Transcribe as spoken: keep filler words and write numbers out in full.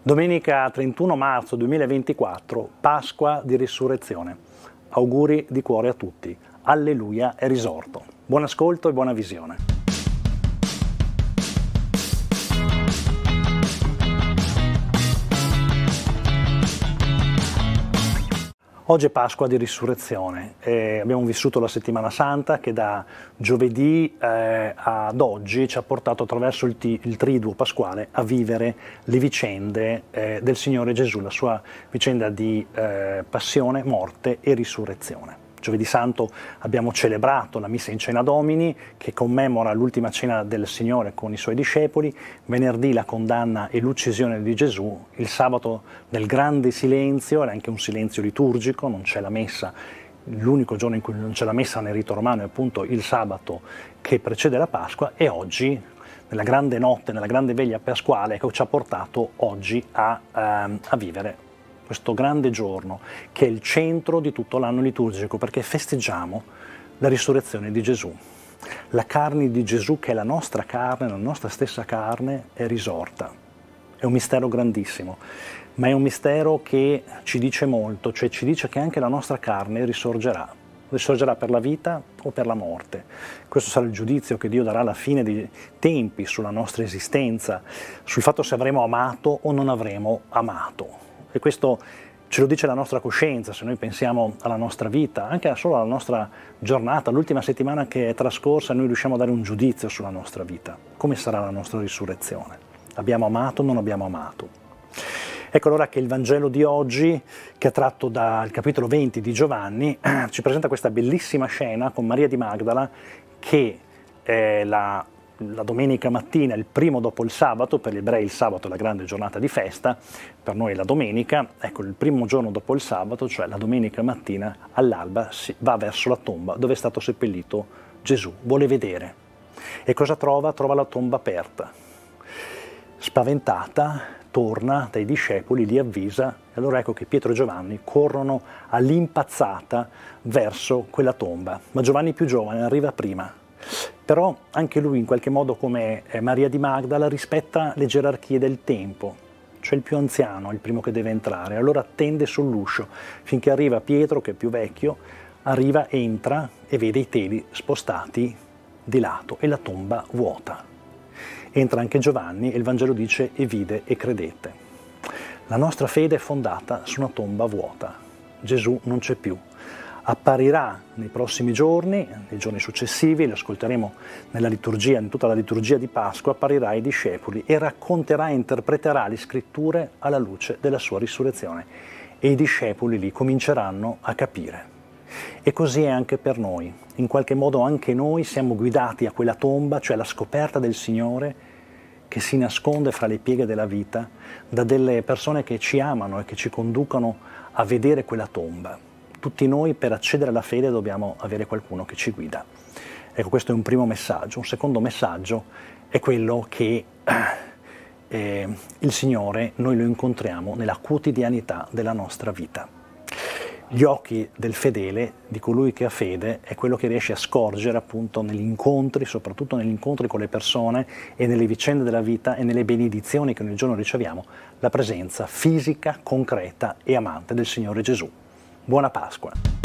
Domenica trentuno marzo duemilaventiquattro, Pasqua di Risurrezione. Auguri di cuore a tutti. Alleluia è risorto. Buon ascolto e buona visione. Oggi è Pasqua di Risurrezione e abbiamo vissuto la Settimana Santa che da giovedì eh, ad oggi ci ha portato attraverso il, il triduo pasquale a vivere le vicende eh, del Signore Gesù, la sua vicenda di eh, passione, morte e risurrezione. Giovedì Santo abbiamo celebrato la Missa in Cena Domini che commemora l'ultima cena del Signore con i Suoi discepoli, venerdì la condanna e l'uccisione di Gesù, il sabato del grande silenzio, era anche un silenzio liturgico, non c'è la messa, l'unico giorno in cui non c'è la messa nel rito romano è appunto il sabato che precede la Pasqua e oggi, nella grande notte, nella grande veglia pasquale, ecco, ci ha portato oggi a, ehm, a vivere questo grande giorno che è il centro di tutto l'anno liturgico, perché festeggiamo la risurrezione di Gesù. La carne di Gesù, che è la nostra carne, la nostra stessa carne, è risorta. È un mistero grandissimo, ma è un mistero che ci dice molto, cioè ci dice che anche la nostra carne risorgerà. Risorgerà per la vita o per la morte. Questo sarà il giudizio che Dio darà alla fine dei tempi sulla nostra esistenza, sul fatto se avremo amato o non avremo amato. E questo ce lo dice la nostra coscienza, se noi pensiamo alla nostra vita, anche solo alla nostra giornata, l'ultima settimana che è trascorsa, noi riusciamo a dare un giudizio sulla nostra vita. Come sarà la nostra risurrezione? Abbiamo amato o non abbiamo amato? Ecco allora che il Vangelo di oggi, che è tratto dal capitolo venti di Giovanni, ci presenta questa bellissima scena con Maria di Magdala che è la... La domenica mattina, il primo dopo il sabato, per gli ebrei il sabato è la grande giornata di festa, per noi è la domenica, ecco il primo giorno dopo il sabato, cioè la domenica mattina all'alba si va verso la tomba dove è stato seppellito Gesù, vuole vedere. E cosa trova? Trova la tomba aperta. Spaventata, torna dai discepoli, li avvisa, e allora ecco che Pietro e Giovanni corrono all'impazzata verso quella tomba, ma Giovanni più giovane arriva prima. Però anche lui in qualche modo come Maria di Magdala rispetta le gerarchie del tempo, cioè il più anziano è il primo che deve entrare, allora attende sull'uscio finché arriva Pietro che è più vecchio, arriva, entra e vede i teli spostati di lato e la tomba vuota. Entra anche Giovanni e il Vangelo dice e vide e credette. La nostra fede è fondata su una tomba vuota, Gesù non c'è più. Apparirà nei prossimi giorni, nei giorni successivi, lo ascolteremo nella liturgia, in tutta la liturgia di Pasqua, apparirà ai discepoli e racconterà e interpreterà le scritture alla luce della sua risurrezione e i discepoli lì cominceranno a capire. E così è anche per noi, in qualche modo anche noi siamo guidati a quella tomba, cioè alla scoperta del Signore che si nasconde fra le pieghe della vita, da delle persone che ci amano e che ci conducono a vedere quella tomba. Tutti noi per accedere alla fede dobbiamo avere qualcuno che ci guida. Ecco, questo è un primo messaggio. Un secondo messaggio è quello che eh, il Signore noi lo incontriamo nella quotidianità della nostra vita. Gli occhi del fedele, di colui che ha fede, è quello che riesce a scorgere appunto negli incontri, soprattutto negli incontri con le persone e nelle vicende della vita e nelle benedizioni che ogni giorno riceviamo, la presenza fisica, concreta e amante del Signore Gesù. Buona Pasqua!